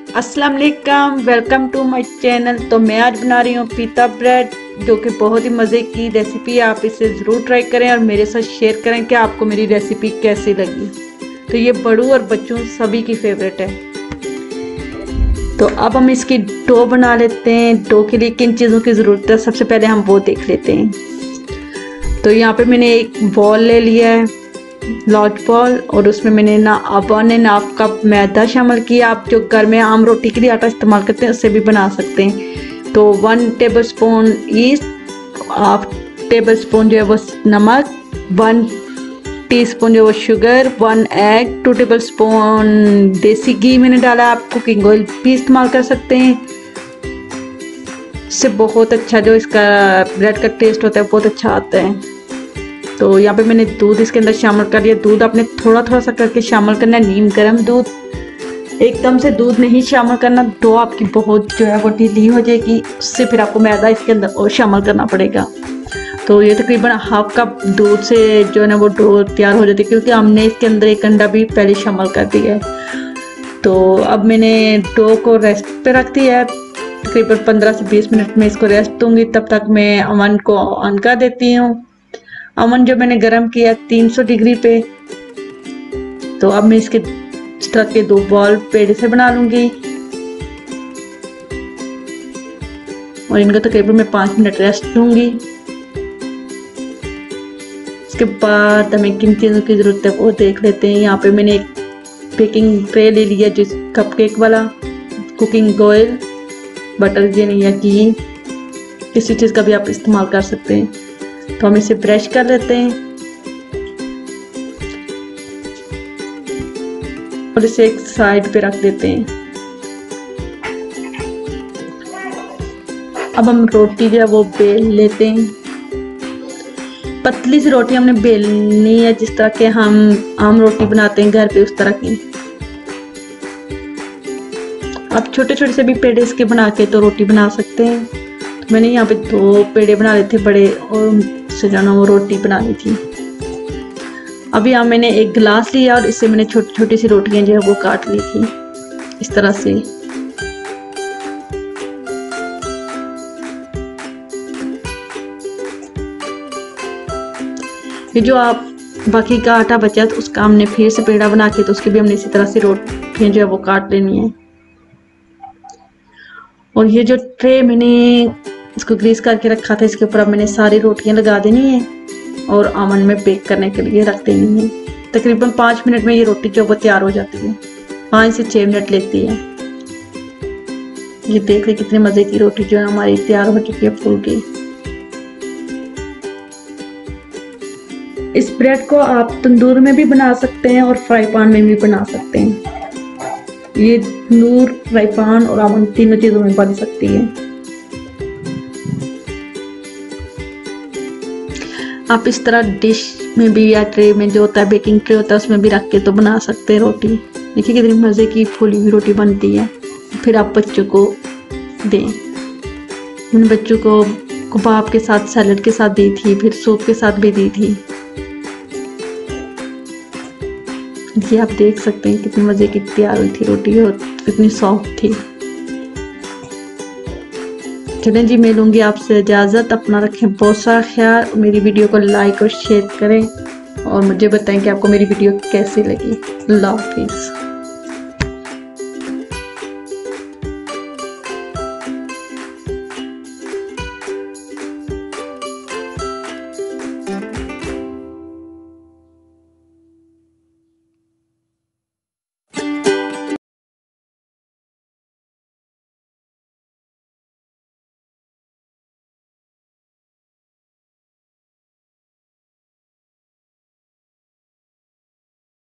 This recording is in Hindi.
अस्सलाम वालेकुम, वेलकम टू माय चैनल। तो मैं आज बना रही हूँ पीता ब्रेड, जो कि बहुत ही मज़े की रेसिपी है। आप इसे ज़रूर ट्राई करें और मेरे साथ शेयर करें कि आपको मेरी रेसिपी कैसी लगी। तो ये बड़ों और बच्चों सभी की फेवरेट है। तो अब हम इसकी डो बना लेते हैं। डो के लिए किन चीज़ों की ज़रूरत है सबसे पहले हम वो देख लेते हैं। तो यहाँ पे मैंने एक बॉल ले लिया है, लार्ज बॉल, और उसमें मैंने ना वन एंड हाफ कप मैदा शामिल किया। आप जो घर में आम रोटी के लिए आटा इस्तेमाल करते हैं उससे भी बना सकते हैं। तो 1 tablespoon yeast, half tablespoon जो है वो नमक, 1 टीस्पून जो वो शुगर, 1 एग, 2 टेबलस्पून देसी घी मैंने डाला। आप कुकिंग ऑयल भी इस्तेमाल कर सकते हैं। इससे बहुत अच्छा जो इसका ब्रेड का टेस्ट होता है बहुत अच्छा आता है। तो यहाँ पे मैंने दूध इसके अंदर शामिल कर लिया। दूध आपने थोड़ा थोड़ा सा करके शामिल करना है, नीम गर्म दूध, एकदम से दूध नहीं शामिल करना। डो आपकी बहुत जो है वो ढीली हो जाएगी, उससे फिर आपको मैदा इसके अंदर और शामिल करना पड़ेगा। तो ये तकरीबन हाफ कप दूध से जो है ना वो डो तैयार हो जाती है, क्योंकि हमने इसके अंदर एक अंडा भी पहले शामिल कर दिया है। तो अब मैंने डो को रेस्ट पे रख दिया है। तकरीबन 15 से 20 मिनट में इसको रेस्ट दूंगी। तब तक मैं अवन को ऑन कर देती हूँ। अवन जो मैंने गरम किया 300 डिग्री पे। तो अब मैं इसके इस तरह के 2 बॉल पेड़े से बना लूंगी और इनको तकरीबन मैं 5 मिनट रेस्ट दूंगी। इसके बाद हमें किन चीज़ों की ज़रूरत है वो देख लेते हैं। यहाँ पे मैंने एक बेकिंग ट्रे ले लिया, जिस कपकेक वाला, कुकिंग ऑयल, बटर या घी, किसी चीज़ का भी आप इस्तेमाल कर सकते हैं। तो हम इसे ब्रश कर लेते हैं और इसे एक साइड पे रख देते हैं। अब हम रोटी जो है वो बेल लेते हैं। पतली सी रोटी हमने बेलनी है, जिस तरह के हम आम रोटी बनाते हैं घर पे उस तरह की। आप छोटे छोटे से भी पेड़े इसके बना के तो रोटी बना सकते हैं। तो मैंने यहाँ पे 2 पेड़े बना लिए थे बड़े, और से जाना वो रोटी बना ली थी। अभी यहाँ मैंने एक गिलास लिया और इससे मैंने छोटी छोटी सी रोटियां जो है वो काट ली थी इस तरह से। ये जो आप बाकी का आटा बचा तो उसका हमने फिर से पेड़ा बना के तो उसकी भी हमने इसी तरह से रोटियां जो है वो काट लेनी है। और ये जो ट्रे मैंने इसको ग्रीस करके रखा था, इसके ऊपर अब मैंने सारी रोटियां लगा देनी है और ओवन में बेक करने के लिए रख देनी है। तकरीबन 5 मिनट में ये रोटी जो वो तैयार हो जाती है। 5 से 6 मिनट लेती है। ये देख ले कितने मज़े की रोटी जो है हमारी तैयार हो चुकी है फूल की। इस ब्रेड को आप तंदूर में भी बना सकते हैं और फ्राई पैन में भी बना सकते हैं। ये तंदूर, फ्राई पैन और ओवन तीनों चीज़ों में बन सकती है। आप इस तरह डिश में भी या ट्रे में जो होता है बेकिंग ट्रे होता है उसमें भी रख के तो बना सकते हैं रोटी। देखिए कितनी मज़े की फूली हुई रोटी बनती है। फिर आप बच्चों को दें। मैंने बच्चों को कबाब के साथ, सैलड के साथ दी थी, फिर सूप के साथ भी दी थी। ये आप देख सकते हैं कितनी मज़े की तैयार हुई थी रोटी और कितनी सॉफ्ट थी। चलें जी, मैं लूँगी आपसे इजाज़त। अपना रखें बहुत सारा ख्याल। मेरी वीडियो को लाइक और शेयर करें और मुझे बताएं कि आपको मेरी वीडियो कैसी लगी। अल्लाह हाफिज़।